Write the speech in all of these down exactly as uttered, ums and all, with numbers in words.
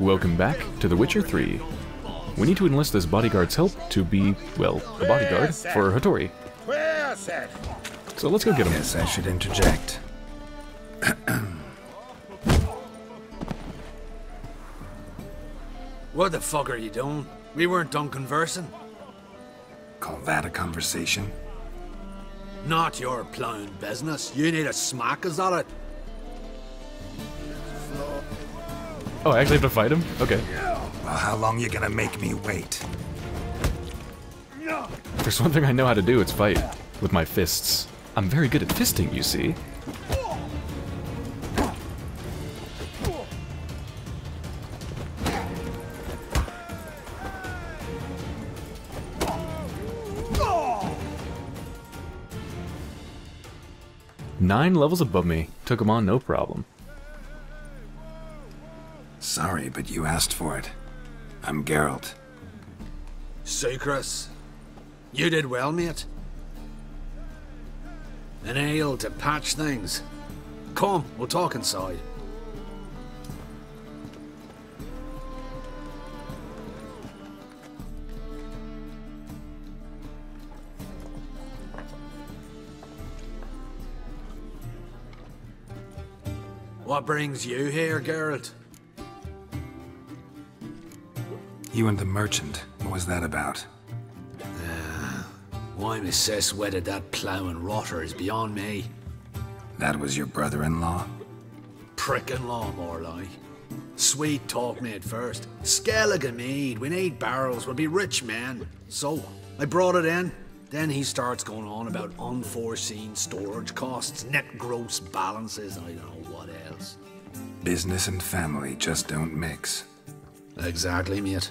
Welcome back to The Witcher three. We need to enlist this bodyguard's help to be, well, a bodyguard for Hattori. So let's go get him. Yes, I should interject. What the fuck are you doing? We weren't done conversing. Call that a conversation? Not your plowing business. You need a smack, is that it? Oh, I actually have to fight him? Okay. Well, how long you gonna make me wait? If there's one thing I know how to do, it's fight. With my fists. I'm very good at fisting, you see. Nine levels above me. Took him on no problem. Sorry, but you asked for it. I'm Geralt. Sucrus. You did well, mate. An ale to patch things. Come, we'll talk inside. What brings you here, Geralt? You and the merchant. What was that about? Uh, why my sis wedded that ploughing rotter is beyond me. That was your brother-in-law? Prick-in-law, more like. Sweet talk me at first. Skellige mead, we need barrels, we'll be rich men. So, I brought it in. Then he starts going on about unforeseen storage costs, net gross balances, and I don't know what else. Business and family just don't mix. Exactly, mate.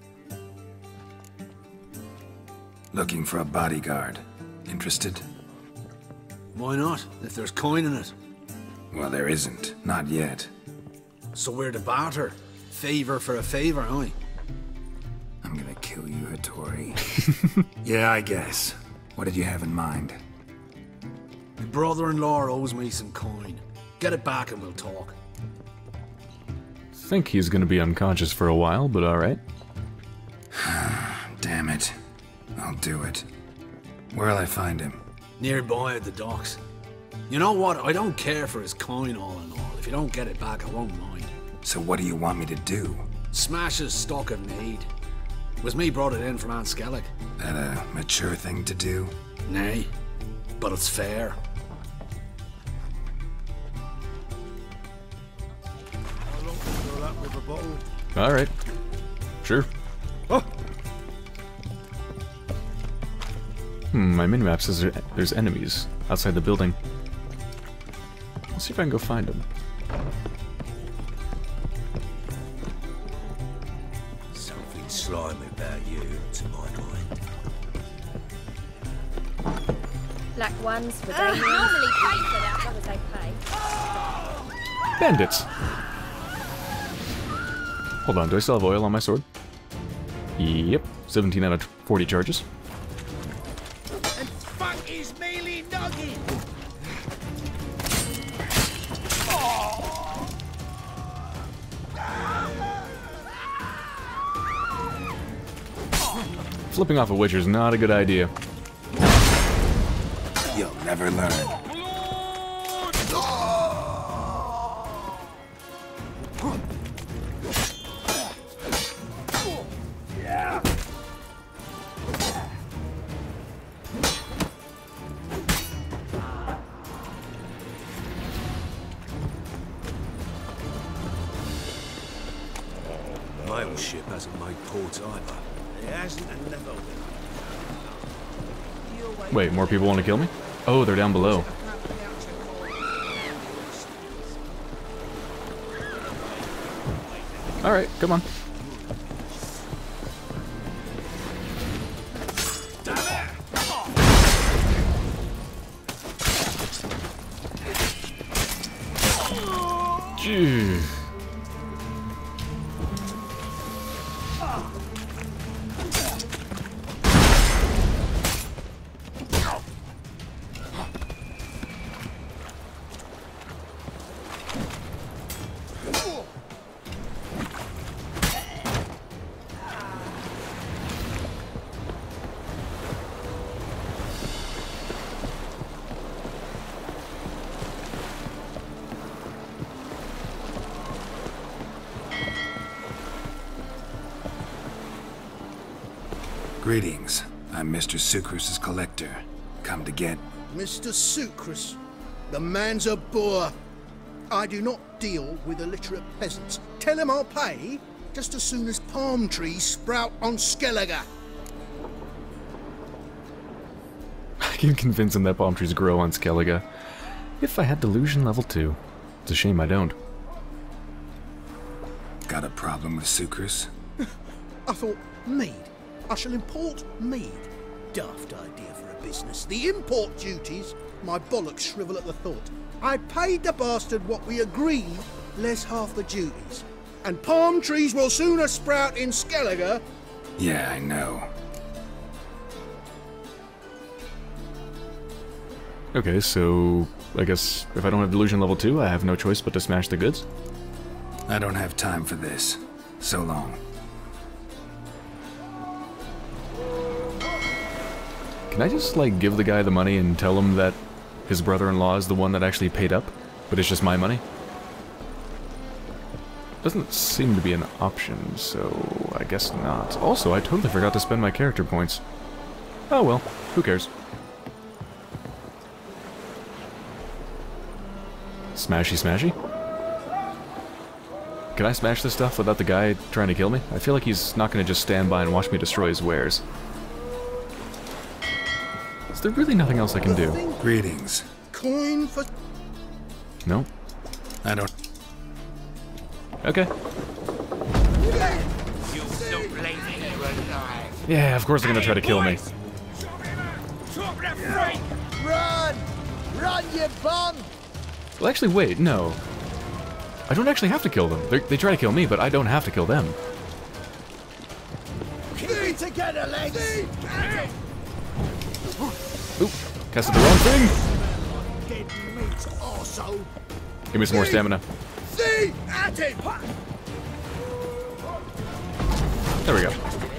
Looking for a bodyguard. Interested? Why not, if there's coin in it? Well, there isn't. Not yet. So we're to barter. Favor for a favor, aye? I'm gonna kill you, Hattori. Yeah, I guess. What did you have in mind? My brother-in-law owes me some coin. Get it back and we'll talk. Think he's gonna be unconscious for a while, but alright. Damn it. I'll do it. Where'll I find him? Nearby at the docks. You know what? I don't care for his coin all in all. If you don't get it back, I won't mind. So what do you want me to do? Smash his stock of mead. Was me brought it in from Aunt Skellig. That a mature thing to do? Nay, but it's fair. Alright. Sure. Oh. Hmm, my minimap says there, there's enemies outside the building. Let's see if I can go find them. Something slimy about you, to my mind. Black ones, but they normally pay for that, as long as they pay. Bandits! Hold on, do I still have oil on my sword? Yep, seventeen out of forty charges. And fuck his mealy nugget! Flipping off a Witcher is not a good idea. You'll never learn. Mail ship hasn't made port either. It hasn't and never will. Wait, more people want to kill me? Oh, they're down below. Alright, come on. Jeez. Greetings. I'm Mister Sucrus's collector. Come to get... Mister Sucrus, the man's a boor. I do not deal with illiterate peasants. Tell him I'll pay just as soon as palm trees sprout on Skellige. I can convince him that palm trees grow on Skellige. If I had delusion level two. It's a shame I don't. Got a problem with Sucrus? I thought, mead. I shall import mead. Daft idea for a business. The import duties, my bollocks shrivel at the thought. I paid the bastard what we agreed, less half the duties. And palm trees will sooner sprout in Skellige. Yeah, I know. Okay, so I guess if I don't have delusion level two, I have no choice but to smash the goods. I don't have time for this. So long. Can I just, like, give the guy the money and tell him that his brother-in-law is the one that actually paid up, but it's just my money? Doesn't seem to be an option, so I guess not. Also, I totally forgot to spend my character points. Oh well, who cares? Smashy smashy? Can I smash this stuff without the guy trying to kill me? I feel like he's not going to just stand by and watch me destroy his wares. Is there really nothing else I can do? Greetings. Coin for... No? I don't... Okay. Yeah, of course they're going to try to kill me. Run! Run, you bum! Well, actually, wait, no. I don't actually have to kill them. They're, they try to kill me, but I don't have to kill them. Keep together, legs! Oop, casted the wrong thing! Dead meat, arsehole! Give me some more stamina. See at him! There we go.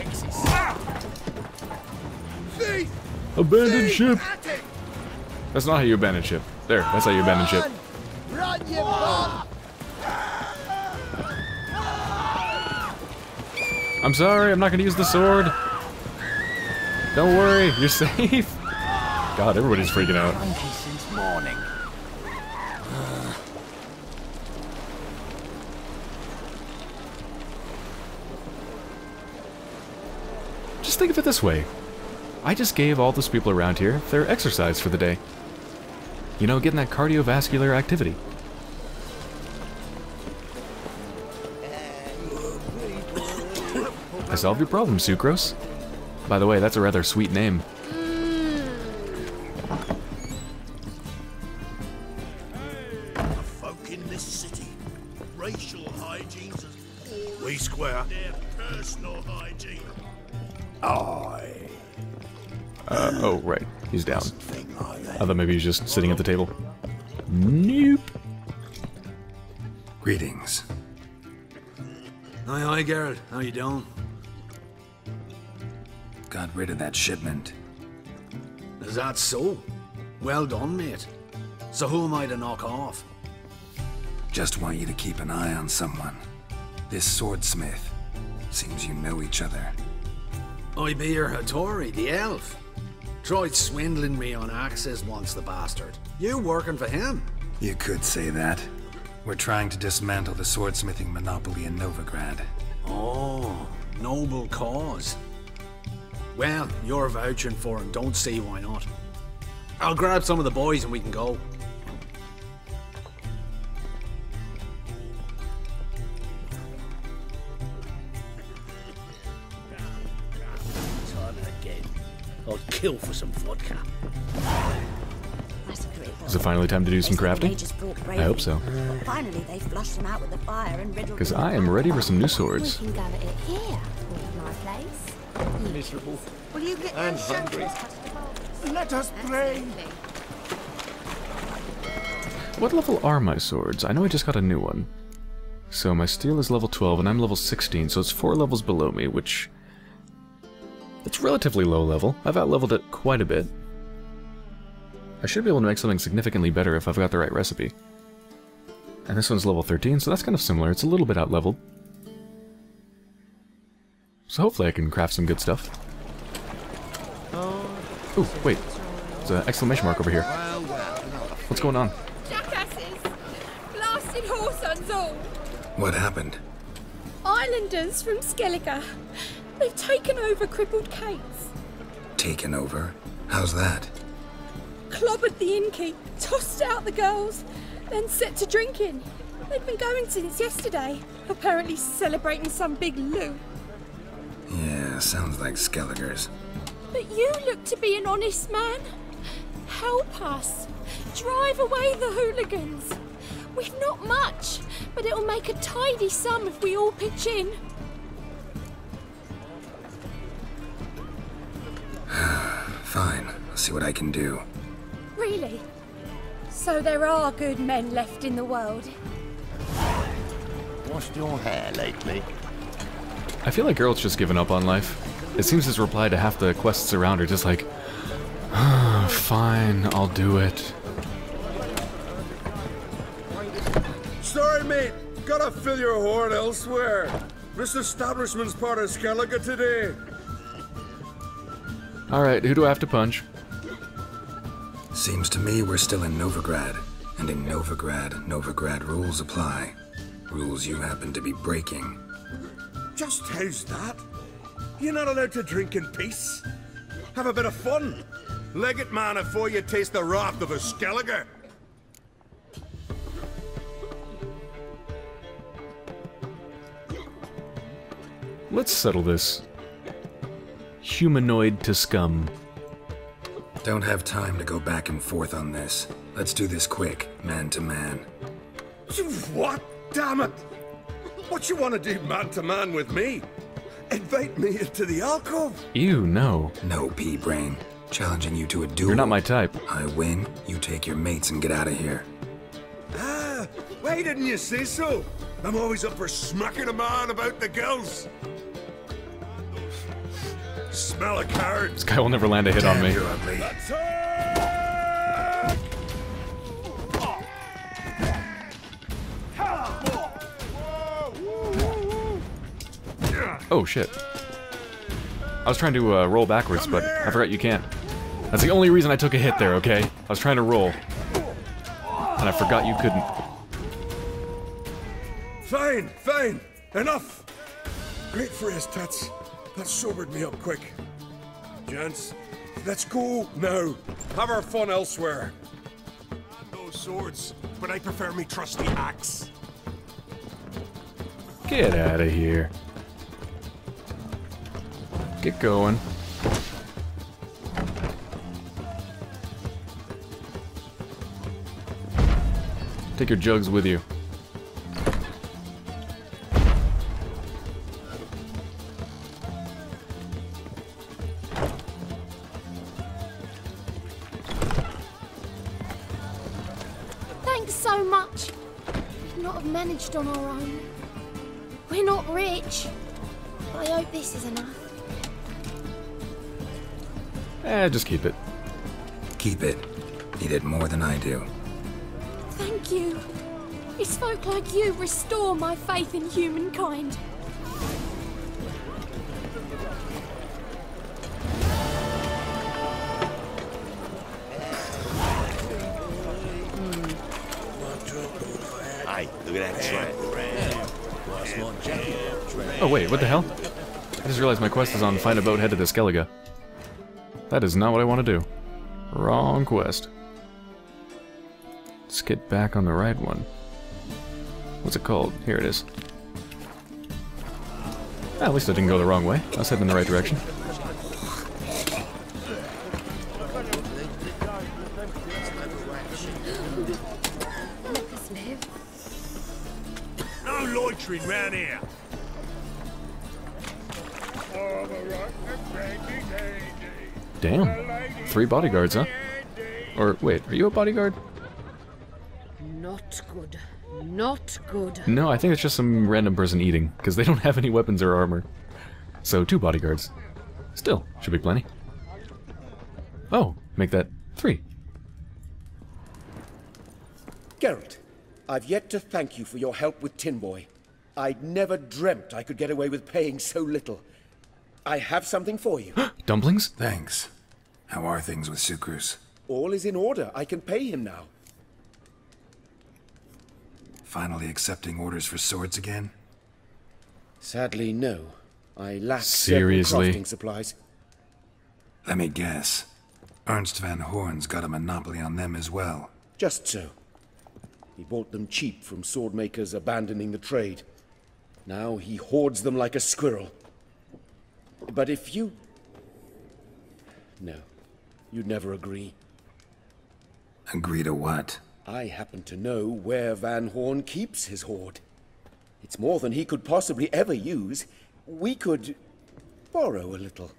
See! Abandoned See ship! at him! That's not how you abandon ship. There, that's how you abandon ship. Run, you bum! I'm sorry, I'm not gonna use the sword. Don't worry, you're safe. God, everybody's freaking out. Since morning. Just think of it this way. I just gave all those people around here their exercise for the day. You know, getting that cardiovascular activity. I solved your problem, Sucrose. By the way, that's a rather sweet name. Folk in this city, racial hygiene's as poor We as square. their personal hygiene. I Uh, oh, right. He's down. I thought maybe he was just sitting at the table. Nope. Greetings. Hi, hi, Geralt. How you doing? Got rid of that shipment. Is that so? Well done, mate. So who am I to knock off? Just want you to keep an eye on someone. This swordsmith. Seems you know each other. I be your Hattori, the elf. Tried swindling me on access once, the bastard. You working for him? You could say that. We're trying to dismantle the swordsmithing monopoly in Novigrad. Oh, noble cause. Well, you're vouching for him, don't see why not. I'll grab some of the boys and we can go. Time again. I'd kill for some vodka. Is it finally time to do some crafting? I hope so. Finally, they flushed them out with the fire and riddled. Because I am ready for some new swords. We can go at it here, my place. Miserable. Will you get And those hungry. shutters? Let us pray. What level are my swords? I know I just got a new one. So my steel is level twelve and I'm level sixteen, so it's four levels below me, which... it's relatively low level. I've outleveled it quite a bit. I should be able to make something significantly better if I've got the right recipe. And this one's level thirteen, so that's kind of similar. It's a little bit outleveled. So hopefully I can craft some good stuff. Ooh, wait. There's an exclamation mark over here. What's going on? Jackasses! Blasted whoresons all! What happened? Islanders from Skellige. They've taken over crippled Kate's. Taken over? How's that? Clobbered the innkeep, tossed out the girls, then set to drinking. They've been going since yesterday, apparently celebrating some big loot. Yeah, sounds like Skelligers. But you look to be an honest man. Help us. Drive away the hooligans. We've not much, but it'll make a tidy sum if we all pitch in. Fine, I'll see what I can do. Really? So there are good men left in the world? Washed your hair lately? I feel like Geralt's just given up on life. It seems his reply to half the quests around are just like, ah, fine, I'll do it. Sorry, mate. Gotta fill your horn elsewhere. This establishment's part of Skellige today. Alright, who do I have to punch? Seems to me we're still in Novigrad. And in Novigrad, Novigrad rules apply. Rules you happen to be breaking. Just how's that? You're not allowed to drink in peace. Have a bit of fun. Leg it, man, before you taste the wrath of a Skellige. Let's settle this. Humanoid to scum. Don't have time to go back and forth on this. Let's do this quick, man to man. What? Damn it! What you want to do man to man with me? Invite me into the alcove? Ew, no. No, pea-brain. Challenging you to a duel. You're not my type. I win, you take your mates and get out of here. Ah, why didn't you say so? I'm always up for smacking a man about the girls. Smell a card. This guy will never land a hit on me. You're ugly. Oh, shit. I was trying to uh, roll backwards, but I forgot you can't. That's the only reason I took a hit there, okay? I was trying to roll. And I forgot you couldn't. Fine, fine. Enough. Great phrase, Tats. That sobered me up quick. Gents, let's go now. Have our fun elsewhere. Those swords, but I prefer me trusty axe. Get out of here. Get going. Take your jugs with you. Thanks so much. We'd not have managed on our own. We're not rich. I hope this is enough. Eh, just keep it. Keep it. Need it more than I do. Thank you. It's folk like you restore my faith in humankind. Hey, look at that tramp. Oh wait, what the hell? I just realized my quest is on find a boat head to the Skellige. That is not what I want to do. Wrong quest. Let's get back on the right one. What's it called? Here it is. Ah, at least I didn't go the wrong way. I was heading in the right direction. Let us live. No loitering round here. Damn. Three bodyguards, huh? Or, wait, are you a bodyguard? Not good. Not good. No, I think it's just some random person eating, because they don't have any weapons or armor. So, two bodyguards. Still, should be plenty. Oh, make that three. Geralt, I've yet to thank you for your help with Tin Boy. I'd never dreamt I could get away with paying so little. I have something for you. Dumplings? Thanks. How are things with Sukrus? All is in order. I can pay him now. Finally accepting orders for swords again? Sadly, no. I lack Seriously? several crafting supplies. Let me guess. Ernst van Horn's got a monopoly on them as well. Just so. He bought them cheap from sword makers abandoning the trade. Now he hoards them like a squirrel. But if you... No. You'd never agree. Agree to what? I happen to know where Van Horn keeps his hoard. It's more than he could possibly ever use. We could borrow a little.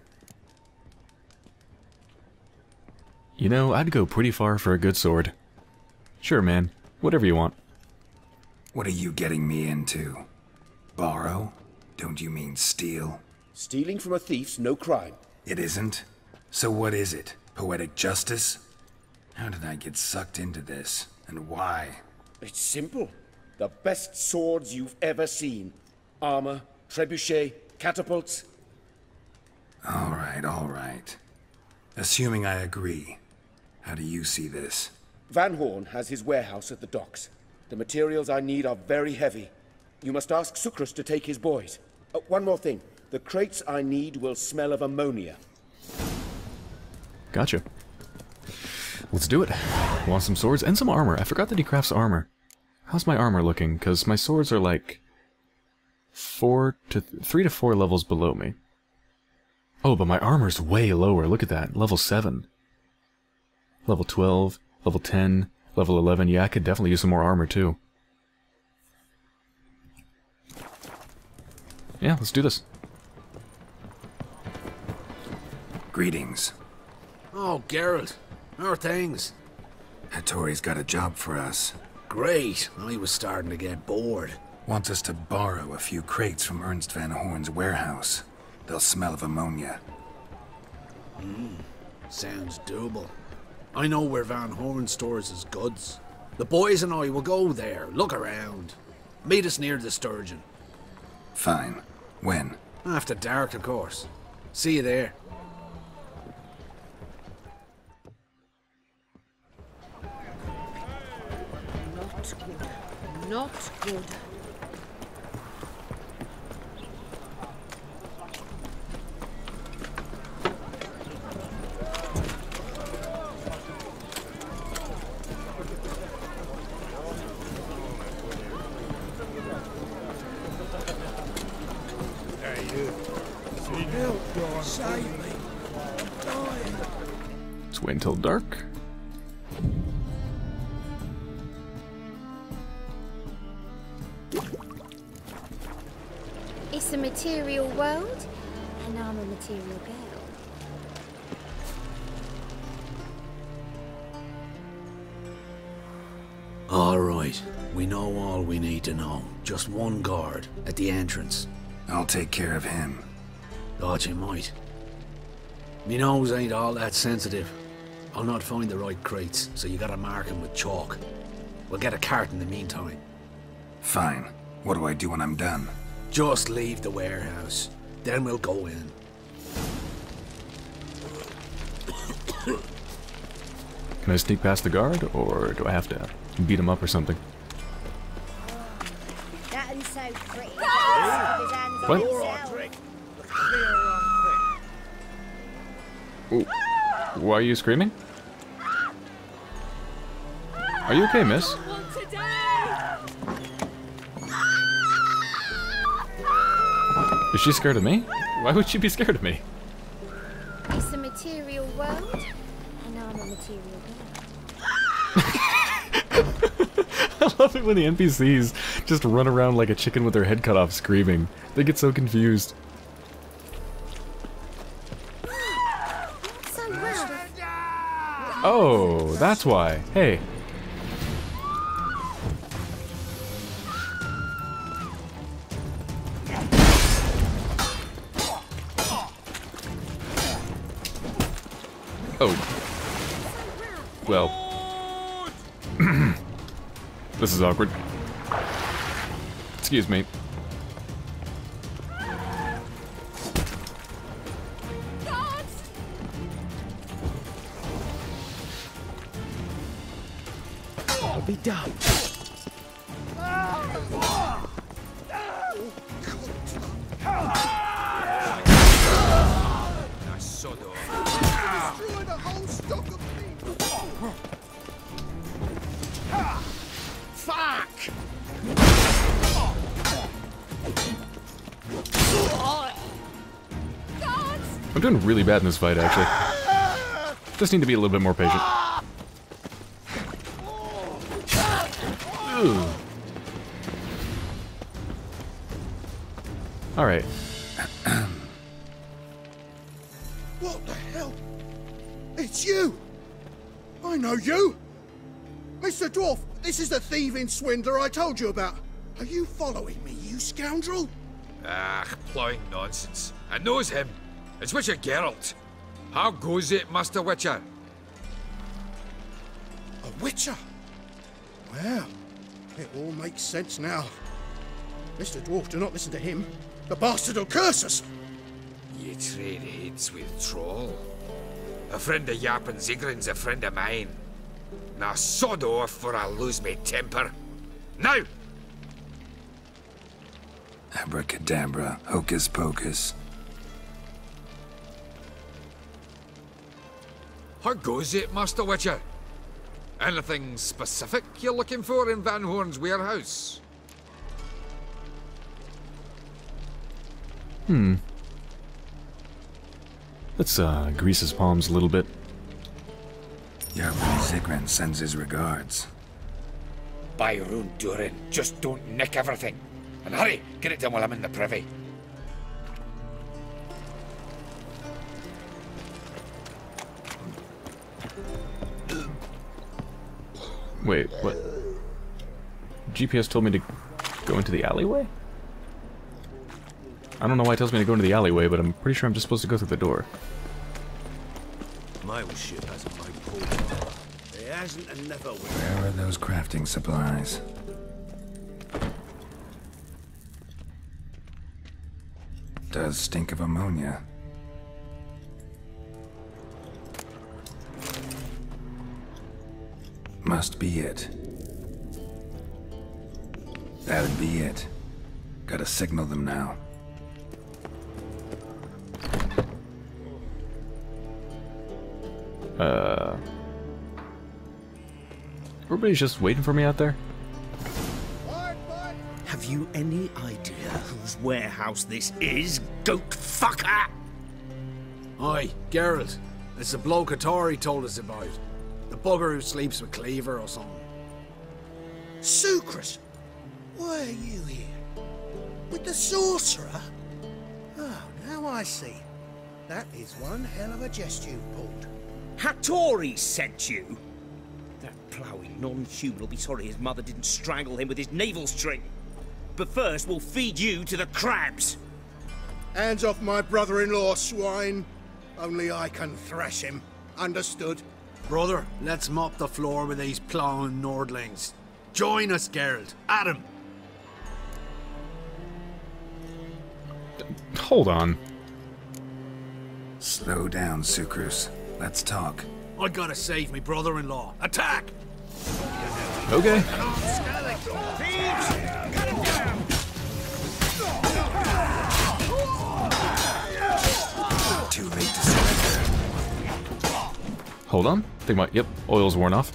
You know, I'd go pretty far for a good sword. Sure, man. Whatever you want. What are you getting me into? Borrow? Don't you mean steal? Stealing from a thief's no crime. It isn't? So what is it? Poetic justice? How did I get sucked into this? And why? It's simple. The best swords you've ever seen. Armor, trebuchet, catapults. All right, all right. Assuming I agree, how do you see this? Van Horn has his warehouse at the docks. The materials I need are very heavy. You must ask Sukrus to take his boys. Oh, one more thing. The crates I need will smell of ammonia. Gotcha. Let's do it. Want some swords and some armor. I forgot that he crafts armor. How's my armor looking? Because my swords are like four to th three to four levels below me. Oh, but my armor's way lower. Look at that. Level seven. Level twelve. Level ten. Level eleven. Yeah, I could definitely use some more armor too. Yeah, let's do this. Greetings. Oh, Geralt. How are things? Hattori's got a job for us. Great. I was starting to get bored. Wants us to borrow a few crates from Ernst van Horn's warehouse. They'll smell of ammonia. Hmm. Sounds doable. I know where Van Horn stores his goods. The boys and I will go there, look around. Meet us near the Sturgeon. Fine. When? After dark, of course. See you there. Not good. Not good. Let's wait until dark. It's a material world, and I'm a material girl. All right. We know all we need to know. Just one guard at the entrance. I'll take care of him. Thought you might. Me nose ain't all that sensitive. I'll not find the right crates, so you gotta mark them with chalk. We'll get a cart in the meantime. Fine. What do I do when I'm done? Just leave the warehouse. Then we'll go in. Can I sneak past the guard, or do I have to beat him up or something? That and so pretty. What? Ooh. Why are you screaming? Are you okay, miss? Is she scared of me? Why would she be scared of me? It's a material world, and I'm a material girl. I love it when the N P Cs just run around like a chicken with their head cut off screaming. They get so confused. So rough. Oh, that's why. Hey. Oh. Well. This is awkward. Excuse me. done. Nice sod off. Destroyed a whole stock of people. Fuck! I'm doing really bad in this fight, actually. Just need to be a little bit more patient. Ooh. Alright. What the hell? It's you! I know you! Mister Dwarf, this is the thieving swindler I told you about. Are you following me, you scoundrel? Ah, ploughing nonsense. I knows him. It's Witcher Geralt. How goes it, Master Witcher? A witcher? Well, it all makes sense now. Mister Dwarf, do not listen to him. The bastard will curse us! Ye trade heads with troll. A friend of Yappin Zigrin's a friend of mine. Now sod off for I lose me temper. Now! Abracadabra, hocus pocus. How goes it, Master Witcher? Anything specific you're looking for in Van Horn's warehouse? Hmm. Let's, uh, grease his palms a little bit. Yappin Zigrin sends his regards. By your own doing, just don't nick everything. And hurry, get it done while I'm in the privy. Wait, what? G P S told me to go into the alleyway? I don't know why it tells me to go into the alleyway, but I'm pretty sure I'm just supposed to go through the door. My old ship hasn't made port. It hasn't and never will. Where are those crafting supplies? Does stink of ammonia. Must be it. That'd be it. Gotta signal them now. Uh... Everybody's just waiting for me out there? Have you any idea whose warehouse this is, goat fucker? Aye, Geralt. It's the bloke Hattori told us about. The bugger who sleeps with Cleaver or something. Sucrus! Why are you here? With the sorcerer? Oh, now I see. That is one hell of a jest you've pulled. Hattori sent you? That ploughing non-human will be sorry his mother didn't strangle him with his navel string. But first, we'll feed you to the crabs. Hands off my brother-in-law, swine. Only I can thrash him. Understood? Brother, let's mop the floor with these ploughing Nordlings. Join us, Geralt. Adam. Hold on. Slow down, Sucrus. Let's talk. I gotta save me brother-in-law. Attack! Okay. Too late to surrender. Hold on. Think about, yep, oil's worn off.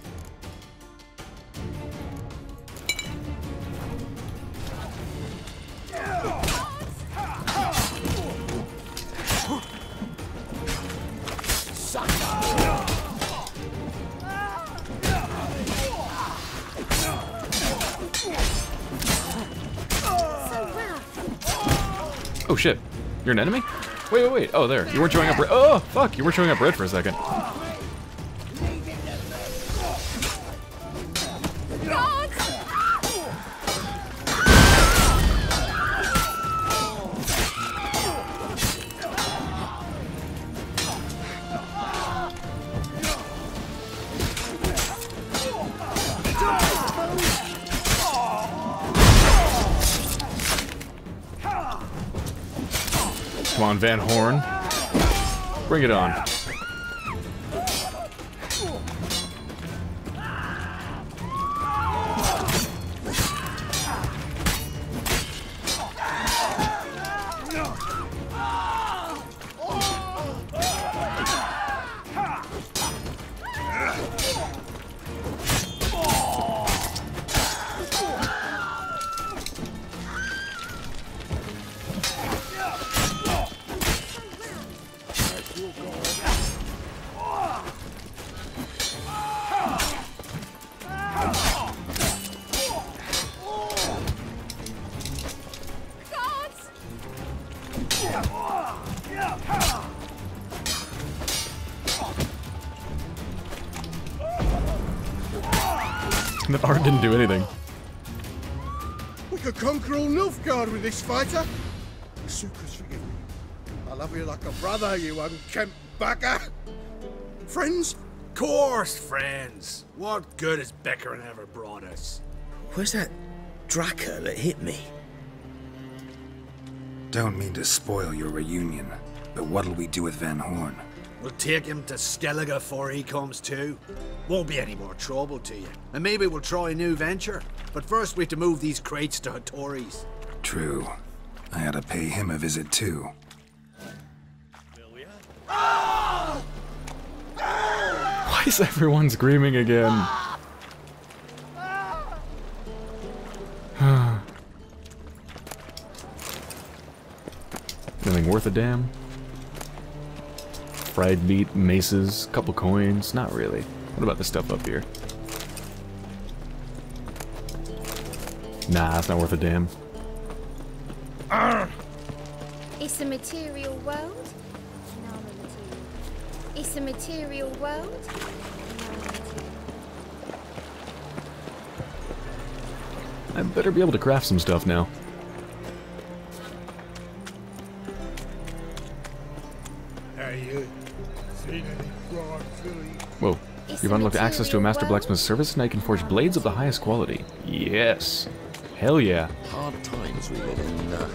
Oh shit. You're an enemy? Wait, wait, wait. Oh, there. You weren't showing up red. Oh, fuck. You weren't showing up red for a second. Come on, Van Horn. Bring it on. That art didn't do anything. We could conquer all Nilfgaard with this fighter. Sukas, forgive me. I love you like a brother, you unkempt bugger. Friends? Course, friends. What good has Beckering ever brought us? Where's that Draka that hit me? Don't mean to spoil your reunion, but what'll we do with Van Horn? We'll take him to Skellige before he comes to. Won't be any more trouble to you. And maybe we'll try a new venture. But first we have to move these crates to Hattori's. True. I ought to pay him a visit too. Why is everyone screaming again? Nothing worth a damn. Fried meat, maces, couple coins. Not really. What about this stuff up here? Nah, it's not worth a damn. It's a material world. It's a material world. I better be able to craft some stuff now. Hey, you. Seen any fried Philly? Whoa. You've unlocked access to a master blacksmith service, and I can forge blades of the highest quality. Yes. Hell yeah. Hard times we live in, uh...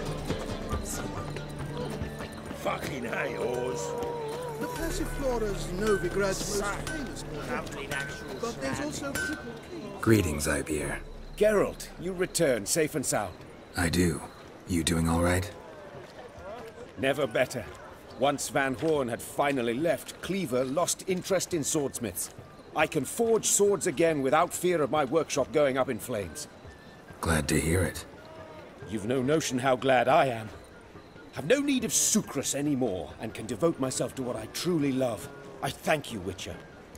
Fucking hey, Oz. The Passiflora's Novigrad's most famous quartet. But there's also Triple Key. Greetings, Ibeer. Geralt, you return safe and sound. I do. You doing all right? Never better. Once Van Horn had finally left, Cleaver lost interest in swordsmiths. I can forge swords again without fear of my workshop going up in flames. Glad to hear it. You've no notion how glad I am. I've no need of sucrus anymore, and can devote myself to what I truly love. I thank you, Witcher.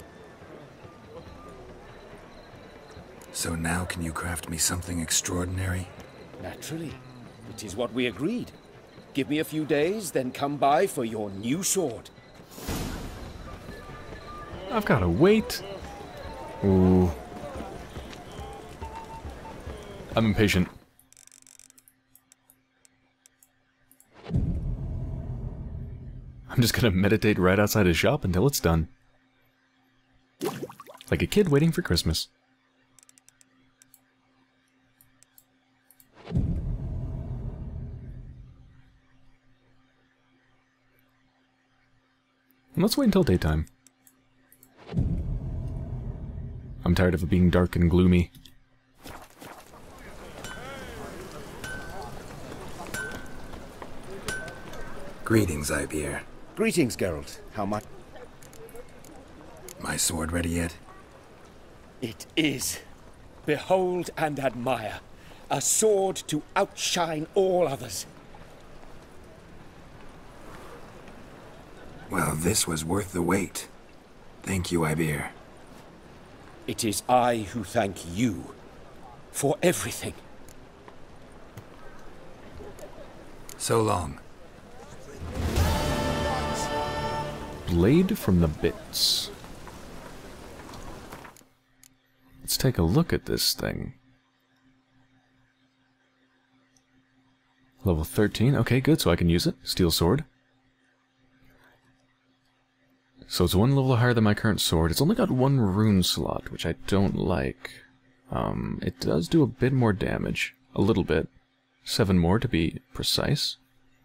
So now can you craft me something extraordinary? Naturally. It is what we agreed. Give me a few days, then come by for your new sword. I've gotta wait. Ooh. I'm impatient. I'm just gonna meditate right outside his shop until it's done. Like a kid waiting for Christmas. And let's wait until daytime. I'm tired of it being dark and gloomy. Greetings, Ibeer. Greetings, Geralt. How much? My sword ready yet? It is. Behold and admire. A sword to outshine all others. Well, this was worth the wait. Thank you, Ibeer. It is I who thank you for everything. So long. Blade from the bits. Let's take a look at this thing. Level thirteen. Okay, good, so I can use it. Steel sword. So it's one level higher than my current sword. It's only got one rune slot, which I don't like. Um, it does do a bit more damage. A little bit. Seven more to be precise.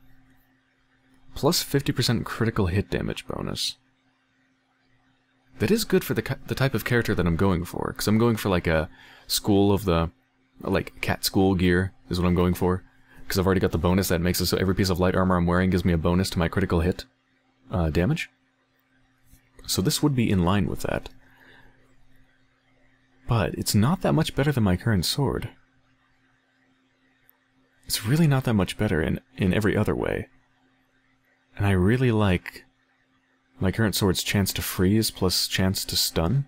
Plus fifty percent critical hit damage bonus. That is good for the, the type of character that I'm going for, because I'm going for like a school of the... like cat school gear is what I'm going for. Because I've already got the bonus that makes it so every piece of light armor I'm wearing gives me a bonus to my critical hit uh, damage. So this would be in line with that. But it's not that much better than my current sword. It's really not that much better in, in every other way. And I really like my current sword's chance to freeze plus chance to stun.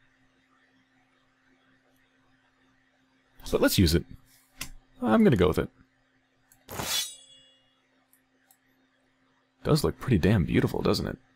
But let's use it. I'm gonna go with it. Does look pretty damn beautiful, doesn't it?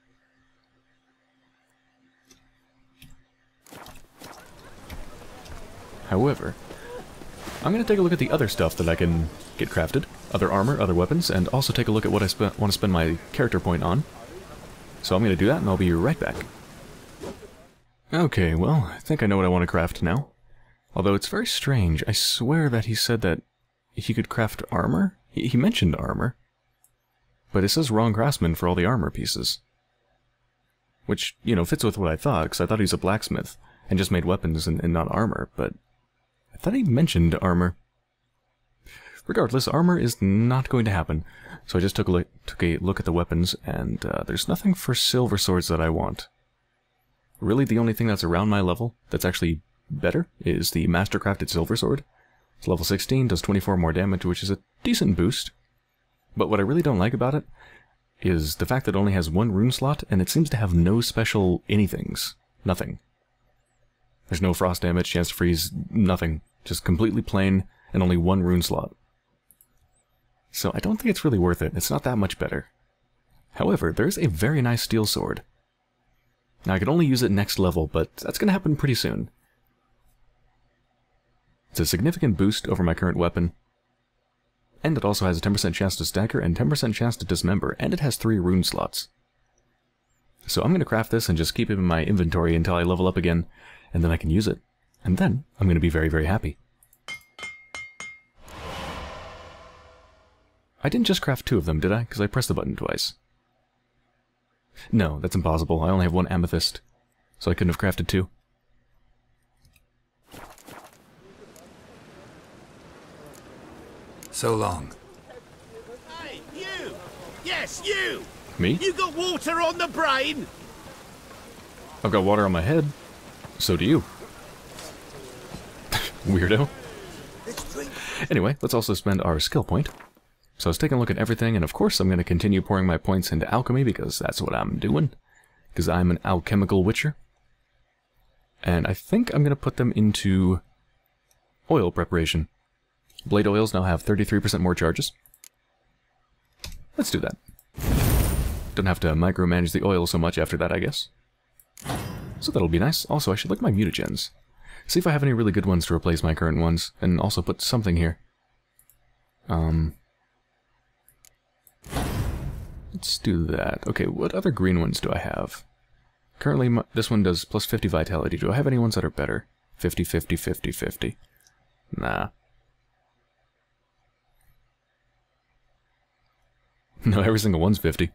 However, I'm going to take a look at the other stuff that I can get crafted. Other armor, other weapons, and also take a look at what I want to spend my character point on. So I'm going to do that, and I'll be right back. Okay, well, I think I know what I want to craft now. Although it's very strange. I swear that he said that he could craft armor? He, he mentioned armor. But it says wrong craftsman for all the armor pieces. Which, you know, fits with what I thought, because I thought he was a blacksmith and just made weapons and, and not armor, but I thought he mentioned armor. Regardless, armor is not going to happen. So I just took a look, took a look at the weapons, and uh, there's nothing for silver swords that I want. Really, the only thing that's around my level that's actually better is the Mastercrafted Silver Sword. It's level sixteen, does twenty-four more damage, which is a decent boost. But what I really don't like about it is the fact that it only has one rune slot, and it seems to have no special anythings. Nothing. There's no frost damage, chance to freeze, nothing. Just completely plain, and only one rune slot. So I don't think it's really worth it. It's not that much better. However, there is a very nice steel sword. Now I can only use it next level, but that's going to happen pretty soon. It's a significant boost over my current weapon. And it also has a ten percent chance to stagger and ten percent chance to dismember, and it has three rune slots. So I'm going to craft this and just keep it in my inventory until I level up again, and then I can use it. And then I'm going to be very, very happy. I didn't just craft two of them, did I? Because I pressed the button twice. No, that's impossible. I only have one amethyst, so I couldn't have crafted two. So long. Hey, you! Yes, you! Me? You got water on the brain? I've got water on my head. So do you. Weirdo. Anyway, let's also spend our skill point. So I was taking a look at everything, and of course I'm going to continue pouring my points into alchemy, because that's what I'm doing. Because I'm an alchemical witcher. And I think I'm going to put them into oil preparation. Blade oils now have thirty-three percent more charges. Let's do that. Don't have to micromanage the oil so much after that, I guess. So that'll be nice. Also, I should look at my mutagens. See if I have any really good ones to replace my current ones, and also put something here. Um... Let's do that. Okay, what other green ones do I have? Currently, my, this one does plus fifty vitality. Do I have any ones that are better? fifty, fifty, fifty, fifty. Nah. No, every single one's fifty.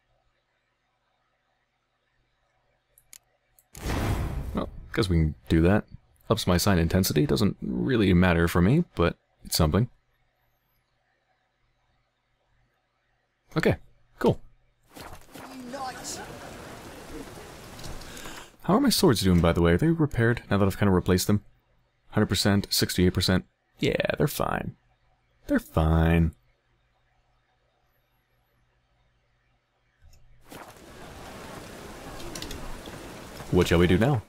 Well, because we can do that. Ups my sign intensity. Doesn't really matter for me, but it's something. Okay, cool. How are my swords doing, by the way? Are they repaired now that I've kind of replaced them? one hundred percent, sixty-eight percent. Yeah, they're fine. They're fine. What shall we do now?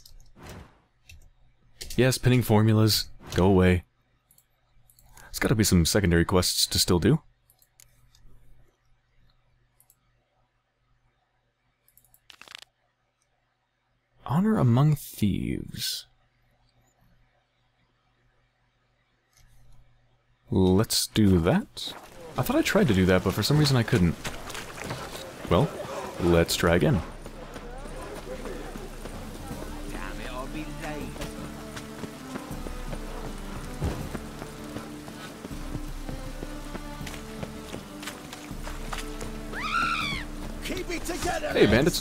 Yes, pinning formulas. Go away. There's gotta be some secondary quests to still do. Honor among thieves. Let's do that. I thought I tried to do that, but for some reason I couldn't. Well, let's try again. Damn it, I'll be late. Keep it together. Hey, bandits.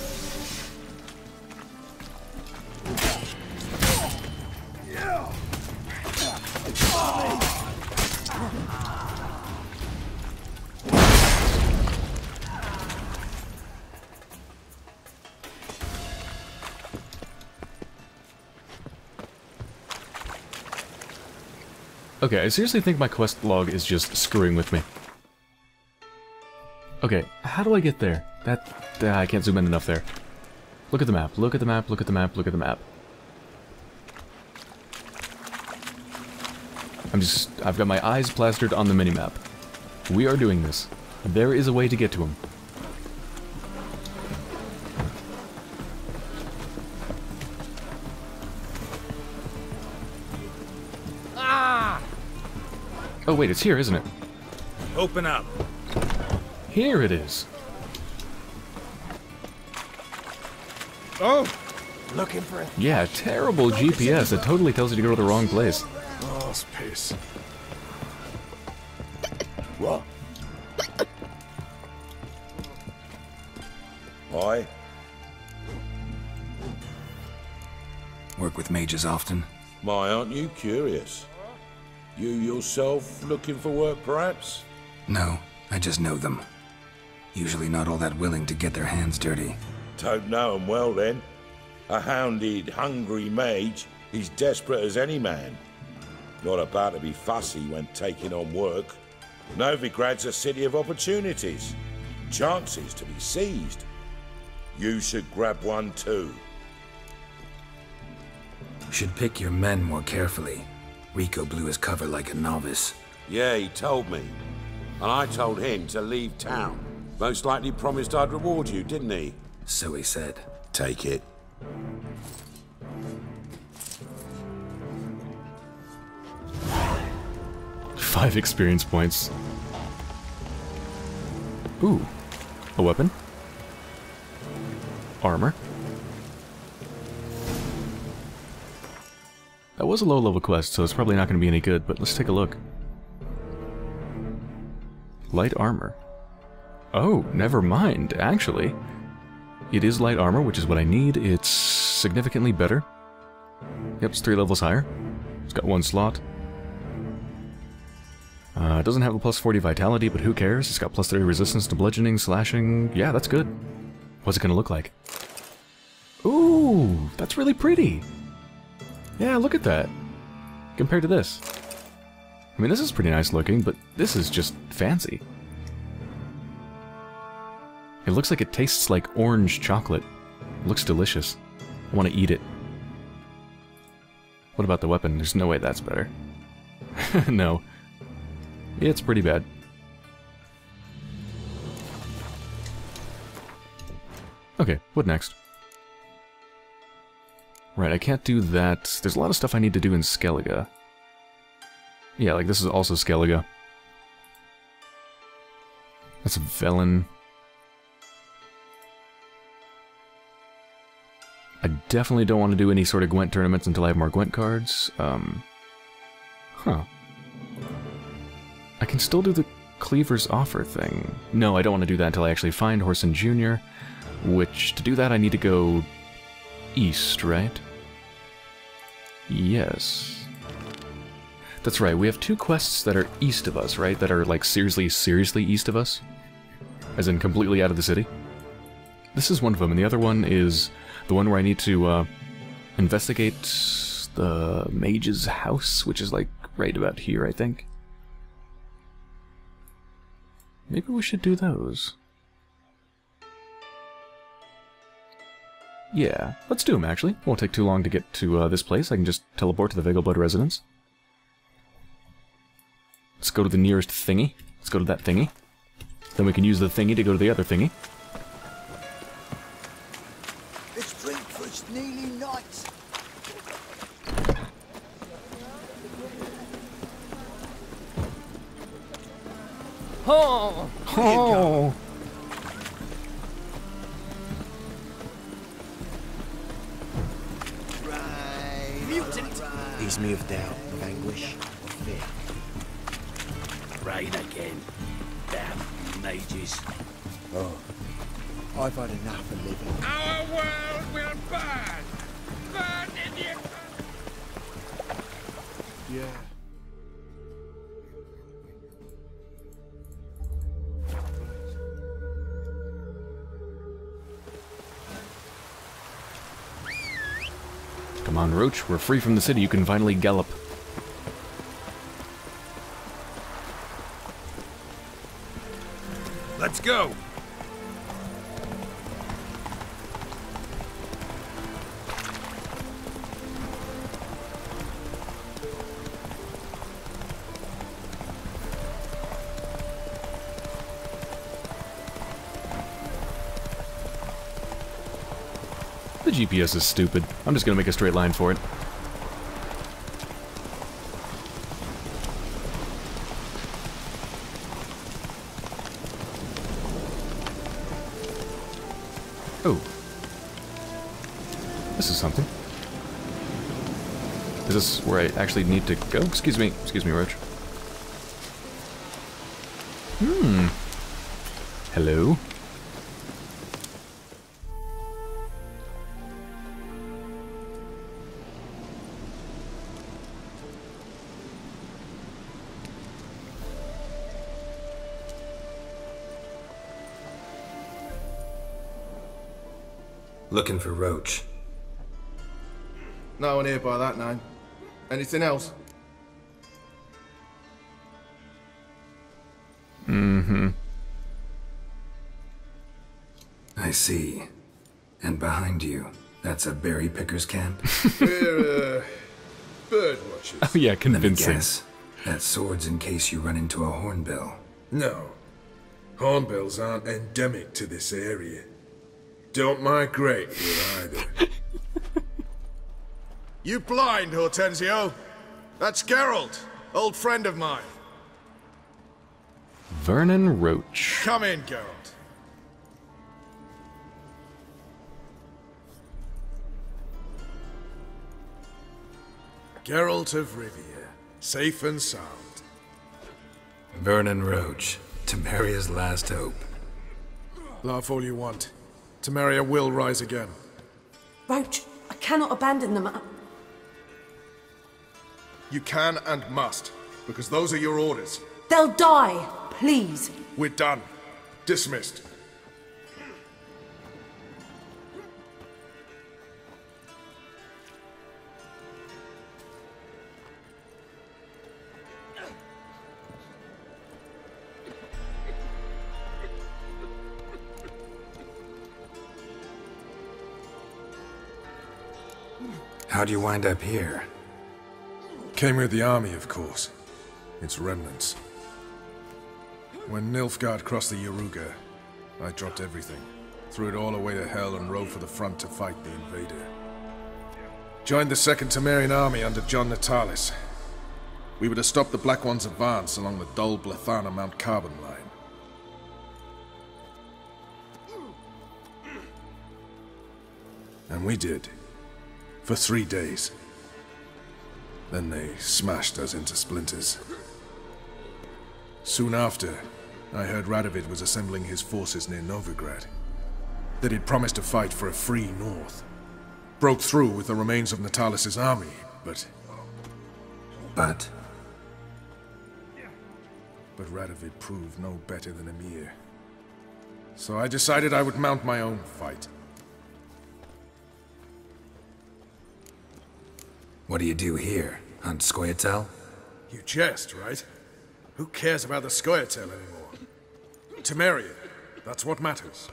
Okay, I seriously think my quest log is just screwing with me. Okay, how do I get there? That... Uh, I can't zoom in enough there. Look at the map, look at the map, look at the map, look at the map. I'm just... I've got my eyes plastered on the minimap. We are doing this. There is a way to get to him. wait, it's here, isn't it? Open up. Here it is. Oh! Looking for it. Yeah, terrible G P S. It totally tells you to go to the wrong place. Oh, space. What? Aye. Work with mages often? My, aren't you curious? You yourself looking for work, perhaps? No, I just know them. Usually not all that willing to get their hands dirty. Don't know 'em well, then. A hounded, hungry mage, he's desperate as any man. Not about to be fussy when taking on work. Novigrad's a city of opportunities. Chances to be seized. You should grab one too. Should pick your men more carefully. Rico blew his cover like a novice. Yeah, he told me. And I told him to leave town. Most likely promised I'd reward you, didn't he? So he said. Take it. Five experience points. Ooh. A weapon. Armor. That was a low-level quest, so it's probably not going to be any good, but let's take a look. Light armor. Oh, never mind, actually. It is light armor, which is what I need. It's significantly better. Yep, it's three levels higher. It's got one slot. Uh, it doesn't have a plus forty vitality, but who cares? It's got plus thirty resistance to bludgeoning, slashing. Yeah, that's good. What's it going to look like? Ooh, that's really pretty. Yeah, look at that. Compared to this. I mean, this is pretty nice looking, but this is just fancy. It looks like it tastes like orange chocolate. It looks delicious. I want to eat it. What about the weapon? There's no way that's better. No. It's pretty bad. Okay, what next? Right, I can't do that. There's a lot of stuff I need to do in Skellige. Yeah, like this is also Skellige. That's a Velen. I definitely don't want to do any sort of Gwent tournaments until I have more Gwent cards. Um, huh. I can still do the Cleaver's Offer thing. No, I don't want to do that until I actually find Horson Junior, which, to do that, I need to go east, right? Yes. That's right, we have two quests that are east of us, right? That are, like, seriously, seriously east of us. As in, completely out of the city. This is one of them, and the other one is the one where I need to, uh, investigate the mage's house, which is, like, right about here, I think. Maybe we should do those. Yeah, let's do them, actually. It won't take too long to get to uh, this place. I can just teleport to the Vegelblood residence. Let's go to the nearest thingy. Let's go to that thingy. Then we can use the thingy to go to the other thingy. Let's drink for it's nearly night. Oh! Oh! He's moved out of anguish, of fear. Rain again. Damn mages. Oh, I've had enough of living. Our world will burn! Burn in the... Yeah. Come on, Roach, we're free from the city. You can finally gallop. Let's go! The G P S is stupid. I'm just gonna make a straight line for it. Oh. This is something. Is this where I actually need to go? Excuse me. Excuse me, Roach. Hmm. Hello? Looking for Roach. No one here by that name. Anything else? Mm-hmm. I see. And behind you, that's a berry picker's camp? We're, uh, bird watchers. Oh yeah, convincing. Let me guess. That sword's in case you run into a hornbill. No. Hornbills aren't endemic to this area. Don't migrate here either. You blind, Hortensio? That's Geralt, old friend of mine. Vernon Roach. Come in, Geralt. Geralt of Rivia, safe and sound. Vernon Roach, Temeria's last hope. Laugh all you want. Temeria will rise again. Roach, I cannot abandon them. I... You can and must, because those are your orders. They'll die, please. We're done. Dismissed. How'd you wind up here? Came with the army, of course. Its remnants. When Nilfgaard crossed the Yaruga, I dropped everything, threw it all away to hell and rode for the front to fight the invader. Joined the Second Temerian Army under John Natalis. We were to stop the Black One's advance along the Dol Blathana Mount Carbon line. And we did. For three days. Then they smashed us into splinters. Soon after, I heard Radovid was assembling his forces near Novigrad. That he'd promised to fight for a free North. Broke through with the remains of Natalis' army, but... But? But Radovid proved no better than Emir. So I decided I would mount my own fight. What do you do here? Hunt Scoia'tael? You jest, right? Who cares about the Scoia'tael anymore? Temeria, that's what matters.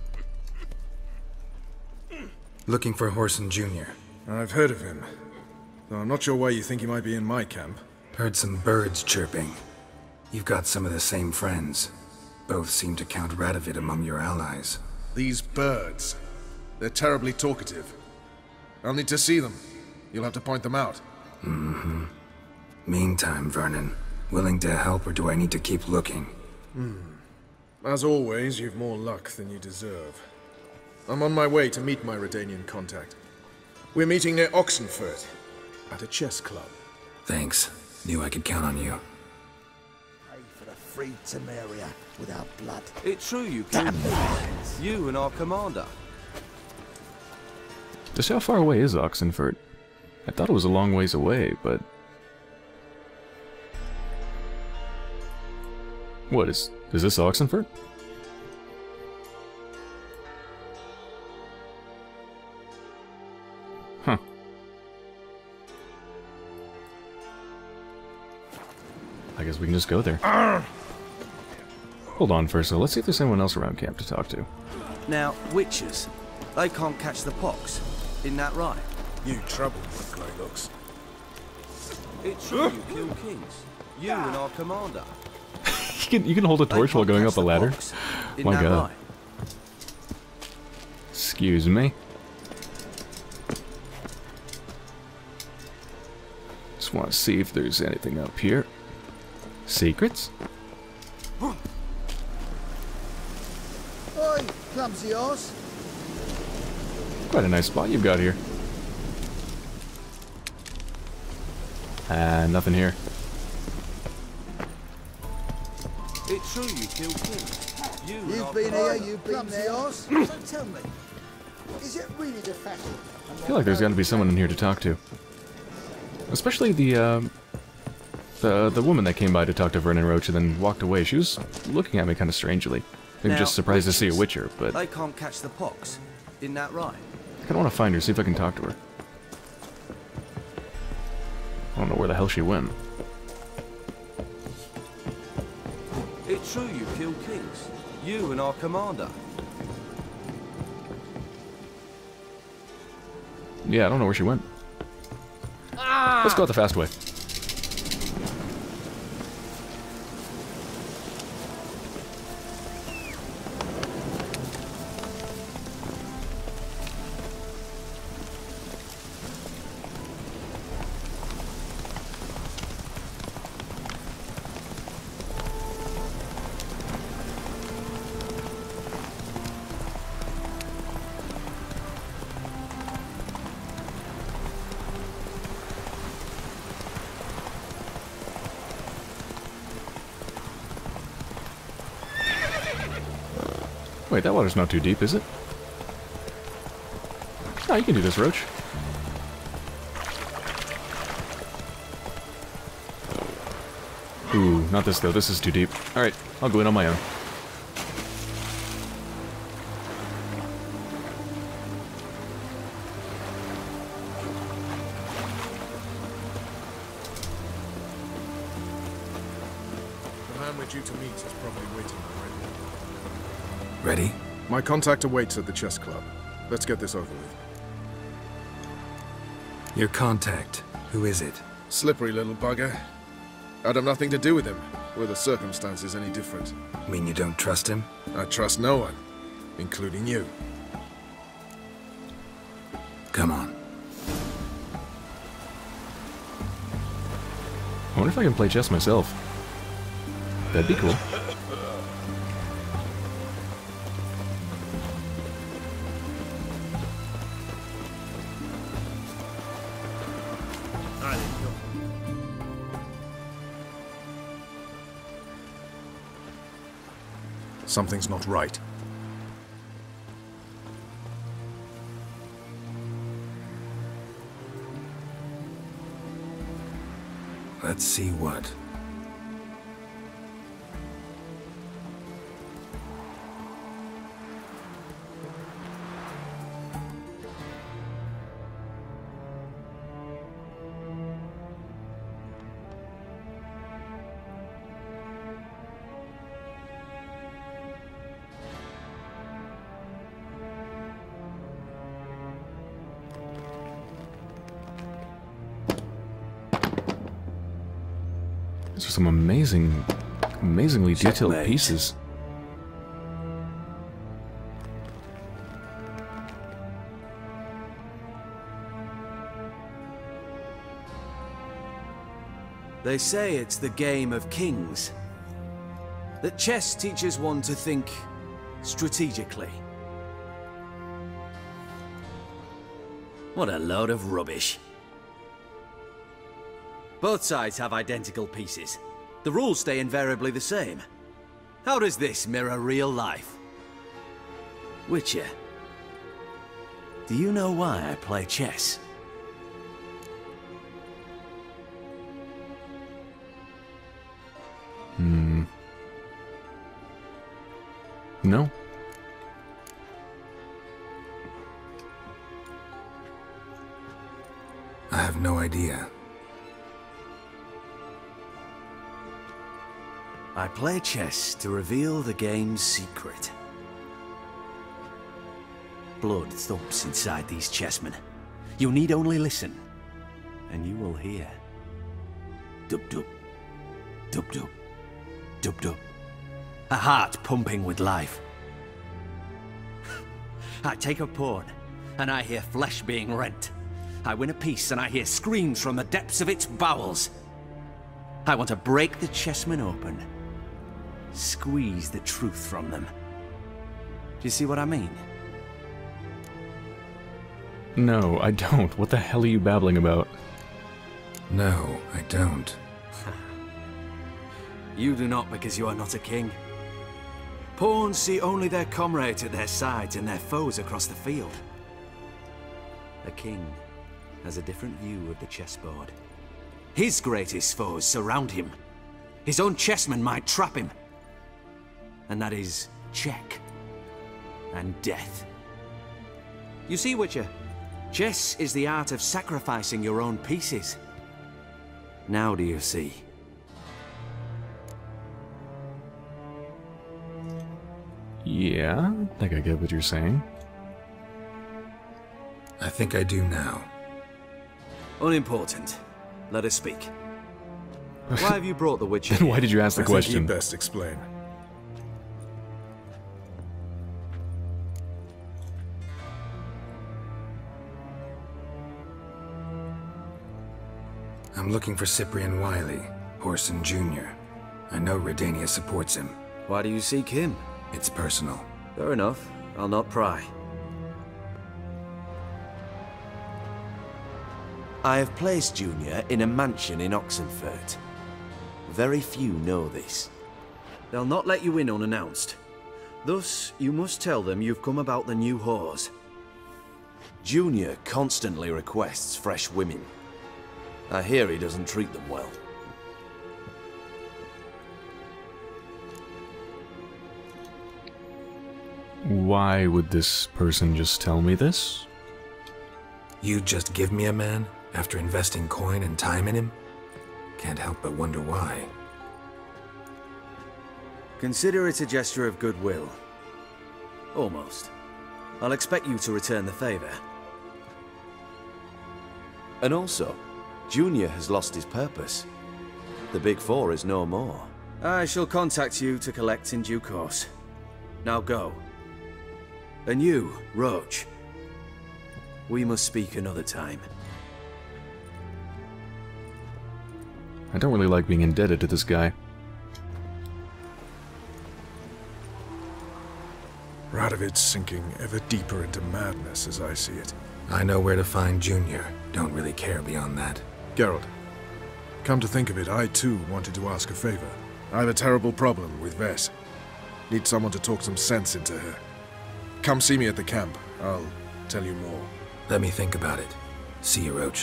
Looking for Whoreson Junior I've heard of him. Though I'm not sure why you think he might be in my camp. Heard some birds chirping. You've got some of the same friends. Both seem to count Radovid among your allies. These birds. They're terribly talkative. I'll need to see them. You'll have to point them out. Mm-hmm. Meantime, Vernon, willing to help or do I need to keep looking? Hmm. As always, you've more luck than you deserve. I'm on my way to meet my Redanian contact. We're meeting near Oxenfurt, at a chess club. Thanks. Knew I could count on you. Pay for the free Temeria without blood. It's true you killed you and our commander. Just how far away is Oxenfurt? I thought it was a long ways away, but... What, is... is this Oxenfurt? Huh. I guess we can just go there. Arr! Hold on first, so let's see if there's anyone else around camp to talk to. Now, witches, they can't catch the pox. Isn't that right? You troubled with grey looks. It's true you killed kings. You and our commander. you, can, you can hold a torch while going up a ladder? My god. Right? Excuse me. Just want to see if there's anything up here. Secrets? Oi, clumsy horse. Quite a nice spot you've got here. And nothing here. It's true you killed kings. You and You've our been here, commander. you've been there. So tell me, is it really the fact? I feel like there's got to be someone in here to talk to. Especially the, um... The, the woman that came by to talk to Vernon Roach and then walked away. She was looking at me kind of strangely. Maybe Now, just surprised to see a witches, witcher, but... They can't catch the pox. Isn't that right? I kind of want to find her, see if I can talk to her. I don't know where the hell she went. It's true you killed kings. You and our commander. Yeah, I don't know where she went. Let's go out the fast way. Wait, that water's not too deep, is it? Oh, you can do this, Roach. Ooh, not this though. This is too deep. Alright, I'll go in on my own. The man we're due to meet is probably waiting already. Ready? My contact awaits at the chess club. Let's get this over with. Your contact. Who is it? Slippery little bugger. I'd have nothing to do with him. Were the circumstances any different? Mean you don't trust him? I trust no one, including you. Come on. I wonder if I can play chess myself. That'd be cool. Something's not right. Let's see what. These are some amazing, amazingly detailed Checkmate. pieces. They say it's the game of kings. That chess teaches one to think strategically. What a load of rubbish. Both sides have identical pieces. The rules stay invariably the same. How does this mirror real life? Witcher, do you know why I play chess? Hmm. No. I have no idea. I play chess to reveal the game's secret. Blood thumps inside these chessmen. You need only listen, and you will hear. Dub-dub, dub-dub, dub-dub. A heart pumping with life. I take a pawn, and I hear flesh being rent. I win a piece, and I hear screams from the depths of its bowels. I want to break the chessmen open. Squeeze the truth from them. Do you see what I mean? No, I don't. What the hell are you babbling about? No, I don't. You do not because you are not a king. Pawns see only their comrades at their sides and their foes across the field. A king has a different view of the chessboard. His greatest foes surround him. His own chessmen might trap him. And that is check and death. You see, Witcher, chess is the art of sacrificing your own pieces. Now do you see? Yeah, I think I get what you're saying. I think I do now. Unimportant. Let us speak. Why have you brought the Witcher? Then why did you ask the I question? think he'd best explain. I'm looking for Cyprian Wiley, Horson Junior I know Redania supports him. Why do you seek him? It's personal. Fair enough. I'll not pry. I have placed Junior in a mansion in Oxenfurt. Very few know this. They'll not let you in unannounced. Thus, you must tell them you've come about the new whores. Junior constantly requests fresh women. I hear he doesn't treat them well. Why would this person just tell me this? You just give me a man after investing coin and time in him? Can't help but wonder why. Consider it a gesture of goodwill. Almost. I'll expect you to return the favor. And also, Junior has lost his purpose. The Big Four is no more. I shall contact you to collect in due course. Now go. And you, Roach. We must speak another time. I don't really like being indebted to this guy. Radovid's sinking ever deeper into madness as I see it. I know where to find Junior. Don't really care beyond that. Geralt, come to think of it, I too wanted to ask a favor. I have a terrible problem with Vess. Need someone to talk some sense into her. Come see me at the camp. I'll tell you more. Let me think about it. See you, Roach.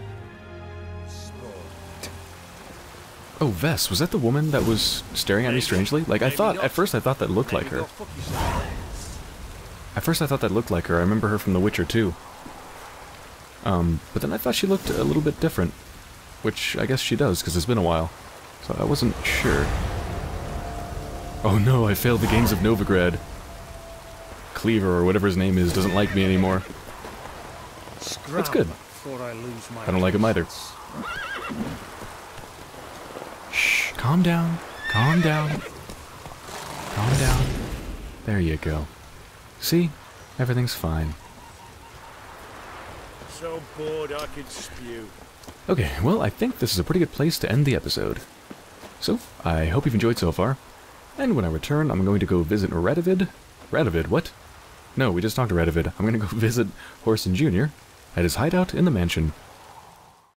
Oh, Vess, was that the woman that was staring at me strangely? Like, I thought, at first I thought that looked like her. At first I thought that looked like her. I remember her from The Witcher two. Um, but then I thought she looked a little bit different. Which I guess she does, because it's been a while. So I wasn't sure. Oh no, I failed the gangs of Novigrad. Cleaver, or whatever his name is, doesn't like me anymore. That's good. I don't like him either. Shh, calm down. Calm down. Calm down. There you go. See? Everything's fine. So bored I could spew. Okay, well, I think this is a pretty good place to end the episode. So, I hope you've enjoyed so far. And when I return, I'm going to go visit Radovid. Radovid, what? No, we just talked to Radovid. I'm going to go visit Horson Junior at his hideout in the mansion.